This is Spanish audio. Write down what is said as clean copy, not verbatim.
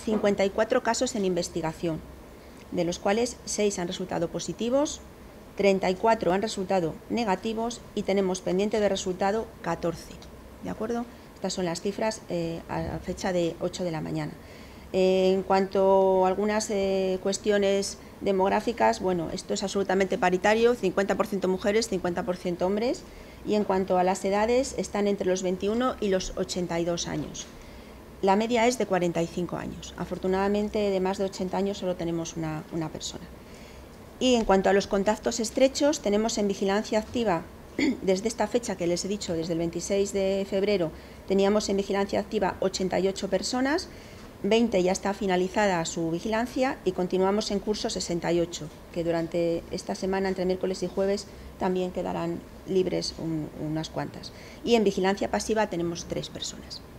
54 casos en investigación, de los cuales 6 han resultado positivos, 34 han resultado negativos y tenemos pendiente de resultado 14. ¿De acuerdo? Estas son las cifras a fecha de 8 de la mañana. En cuanto a algunas cuestiones demográficas, bueno, esto es absolutamente paritario, 50% mujeres, 50% hombres, y en cuanto a las edades, están entre los 21 y los 82 años. La media es de 45 años. Afortunadamente, de más de 80 años solo tenemos una persona. Y en cuanto a los contactos estrechos, tenemos en vigilancia activa, desde esta fecha que les he dicho, desde el 26 de febrero, teníamos en vigilancia activa 88 personas, 20 ya está finalizada su vigilancia y continuamos en curso 68, que durante esta semana, entre miércoles y jueves, también quedarán libres unas cuantas. Y en vigilancia pasiva tenemos 3 personas.